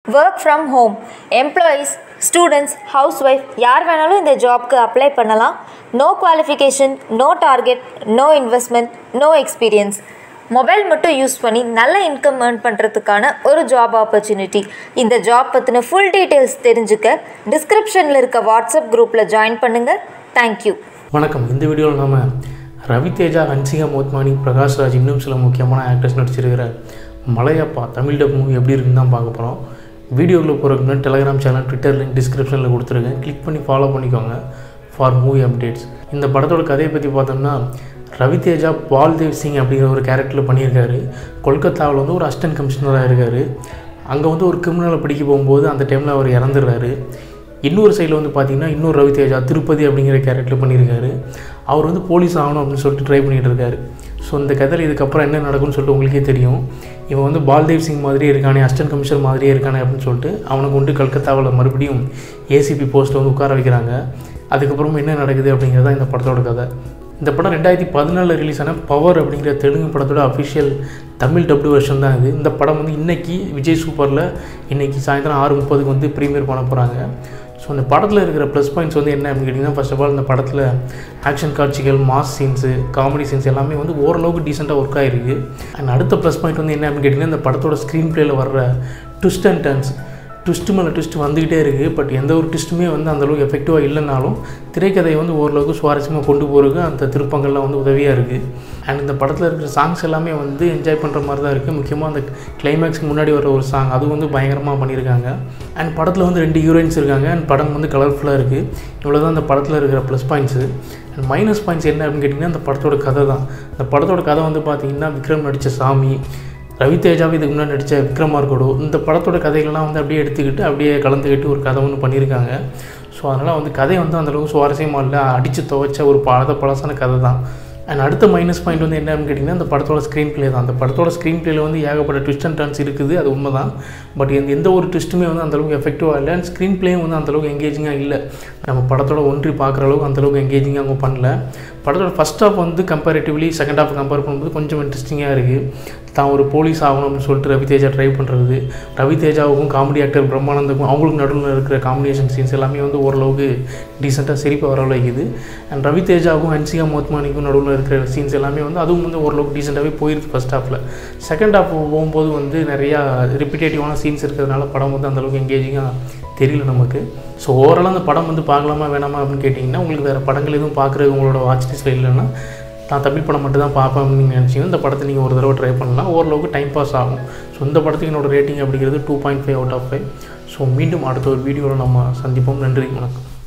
work from home, employees, students, housewife யார் வேணாலும் இந்த ஜாப்க்கு அப்ளை பண்ணலாம். No qualification, no target, no investment, no experience. Mobile மட்டும் யூஸ் பண்ணி நல்ல இன்கம் ஏர்ன் பண்ணுறதுக்கான ஒரு ஜாப் ஆப்பர்ச்சுனிட்டி. இந்த ஜாப் பற்றின ஃபுல் டீட்டெயில்ஸ் தெரிஞ்சுக்க டிஸ்கிரிப்ஷனில் இருக்க வாட்ஸ்அப் குரூப்பில் ஜாயின் பண்ணுங்கள். தேங்க்யூ. வணக்கம். இந்த வீடியோவில் நம்ம ரவி தேஜா, ஹன்சிகா, மோத்வானி, பிரகாஷ் ராஜ் இன்னும் சில முக்கியமான ஆக்டர்ஸ் நடிச்சிருக்கிற மலையப்பா தமிழ் டப் மூவி எப்படி இருக்குன்னு தான் பார்க்க போகிறோம். வீடியோக்குள்ளே போகிறதுக்கு முன்னாடி டெலிகிராம் சேனல், ட்விட்டர் லிங்க் டிஸ்கிரிப்ஷனில் கொடுத்துருக்கேன். கிளிக் பண்ணி ஃபாலோ பண்ணிக்கோங்க ஃபார் மூவி அப்டேட்ஸ். இந்த படத்தோட கதையை பற்றி பார்த்தோம்னா, ரவி தேஜா பால்தேவ் சிங் அப்படிங்கிற ஒரு கேரக்டரில் பண்ணியிருக்காரு. கொல்கத்தாவில் ஒரு அசிஸ்டன்ட் கமிஷனராக இருக்கார். அங்கே ஒரு கிரிமினலை பிடிக்க போகும்போது அந்த டைமில் அவர் இறந்துடுறாரு. இன்னொரு சைடில் பார்த்திங்கன்னா இன்னொரு ரவி தேஜா திருப்பதி அப்படிங்கிற கேரக்டர் பண்ணியிருக்காரு. அவர் போலீஸ் ஆகணும் அப்படின்னு சொல்லிட்டு ட்ரை பண்ணிகிட்டு இருக்காரு. ஸோ இந்த கதையில் இதுக்கப்புறம் என்ன நடக்கும்னு சொல்லிட்டு உங்களுக்கே தெரியும். இவன் பால்தேவ் சிங் மாதிரியே இருக்கானே, அசிஸ்டன்ட் கமிஷனர் மாதிரியே இருக்கானே அப்படின்னு சொல்லிட்டு அவனை கல்கத்தாவில் மறுபடியும் ஏசிபி போஸ்ட்டில் உட்கார வைக்கிறாங்க. அதுக்கப்புறம் என்ன நடக்குது அப்படிங்கிறதான் இந்த படத்தோட கதை. இந்த படம் 2014 ரிலீஸ் ஆன பவர் அப்படிங்கிற தெலுங்கு படத்தோட அஃபிஷியல் தமிழ் டப்டு வெர்ஷன் தான் இது. இந்த படம் இன்றைக்கி விஜய் சூப்பரில் இன்றைக்கி சாயந்தரம் 6:30 ப்ரீமியர் பண்ண போகிறாங்க. ஸோ இந்த படத்தில் இருக்கிற ப்ளஸ் பாயிண்ட்ஸ் என்ன அப்படின்னு கேட்டிங்கன்னா, ஃபர்ஸ்ட் ஆஃப் ஆல் இந்த படத்தில் ஆக்ஷன் காட்சிகள், மாஸ் சீன்ஸு, காமெடி சீன்ஸ் எல்லாமே ஓரளவுக்கு டீசெண்டாக ஒர்க் ஆகிருக்கு. அண்ட் அடுத்த ப்ளஸ் பாயிண்ட் என்ன அப்படின்னு கேட்டிங்கன்னா, இந்த படத்தோட ஸ்க்ரீன் பிளேயில் வர்ற ட்விஸ்ட் அண்ட் டர்ன்ஸ், ட்விஸ்ட்டு மேலே ட்விஸ்ட் வந்துக்கிட்டே இருக்குது. பட் எந்த ஒரு ட்விஸ்ட்டுமே அந்தளவுக்கு எஃபெக்டிவாக இல்லைனாலும் திரைக்கதையை ஓரளவுக்கு சுவாரஸ்யமாக கொண்டு போகிறதுக்கு அந்த திருப்பங்கள்லாம் உதவியாக இருக்குது. அண்ட் இந்த படத்தில் இருக்கிற சாங்ஸ் எல்லாமே என்ஜாய் பண்ணுற மாதிரி தான் இருக்குது. முக்கியமாக அந்த கிளைமேக்ஸ்க்கு முன்னாடி வர ஒரு சாங் அது பயங்கரமாக பண்ணியிருக்காங்க. அண்ட் படத்தில் 2 ஹீரோயின்ஸ் இருக்காங்க. அண்ட் படம் கலர்ஃபுல்லாக இருக்குது. இவ்வளோ தான் அந்த படத்தில் இருக்கிற plus points. And minus points என்ன அப்படின்னு கேட்டிங்கன்னா, அந்த படத்தோட கதை தான். இந்த படத்தோட கதை பார்த்திங்கன்னா, விக்ரம் நடித்த சாமி, ரவி தேஜாவை இதுக்கு முன்னாடி நடித்த விக்ரமார்கோடு, இந்த படத்தோட கதைகள்லாம் அப்படியே எடுத்துக்கிட்டு அப்படியே கலந்துக்கிட்டு ஒரு கதை பண்ணியிருக்காங்க. ஸோ அதனால் கதை அந்தளவுக்கு சுவாரஸ்யமாக இல்லை, அடித்து துவைச்ச ஒரு பழசான கதை தான். அண்ட் அடுத்த மைனஸ் பாயிண்ட் என்ன அப்படின்னு கேட்டிங்கன்னா, அந்த படத்தோட ஸ்க்ரீன் பிளே தான். அந்த படத்தோட ஸ்க்ரீன் பிளேயில் ஏகப்பட்ட ட்விஸ்ட் அண்ட் டர்ன்ஸ் இருக்குது, அது உண்மை தான். பட் எந்த ஒரு ட்விஸ்ட்டுமே அந்தளவுக்கு எஃபெக்டிவாக இல்லை. அண்ட் ஸ்க்ரீன் பிளேயும் அந்தளவுக்கு எங்கேஜிங்காக இல்லை. நம்ம படத்தோட ஒன்றி பார்க்குற அளவுக்கு அந்தளவுக்கு எங்கேஜிங்காக அவங்க பண்ணல. படத்தோட first half comparatively second half compare பண்ணும்போது கொஞ்சம் இன்ட்ரெஸ்டிங்காக இருக்குது. தான் ஒரு போலீஸ் ஆகணும் அப்படின்னு சொல்லிட்டு ரவி தேஜா ட்ரை பண்ணுறது, ரவி தேஜாவுக்கும் காமெடி ஆக்டர் பிரம்மானந்துக்கும் அவங்களுக்கு நடுவில் இருக்கிற காம்பினேஷன் சீன்ஸ் எல்லாமே ஓரளவுக்கு டீசெண்டாக சிரிப்பாக வர வைக்குது. அண்ட் ரவி தேஜாவுக்கும் ஹன்சிகா மோத்வானிக்கும் நடுவில் இருக்கிற சீன்ஸ் எல்லாமே அதுவும் ஓரளவுக்கு டீசெண்டாகவே போயிருக்கு ஃபஸ்ட் ஹாஃபில். செகண்ட் ஹாஃப் போகும்போது நிறையா ரிப்பீட்டேட்டிவான சீன்ஸ் இருக்கிறதுனால படம் அந்தளவுக்கு எங்கேஜிங்காக தெரியல நமக்கு. ஸோ ஓவராலாக அந்த படம் பார்க்கலாமா வேணாமா அப்படின்னு கேட்டிங்கன்னா, உங்களுக்கு வேறு படங்கள் எதுவும் பார்க்குறது உங்களோட வாட்ச் லிஸ்ட்டில் இல்லைன்னா, நான் தமிழ் படம் மட்டும் தான் பார்ப்பேன் அப்படின்னு நினச்சிங்கன்னா இந்த படத்தை நீங்கள் ஒரு தடவை ட்ரை பண்ணலாம். ஓரளவுக்கு டைம் பாஸ் ஆகும். ஸோ இந்த படத்துக்கு என்னோடய ரேட்டிங் அப்படிங்கிறது 2.5 out of 5. ஸோ மீண்டும் அடுத்த ஒரு வீடியோவில் நம்ம சந்திப்போம். நன்றி, வணக்கம்.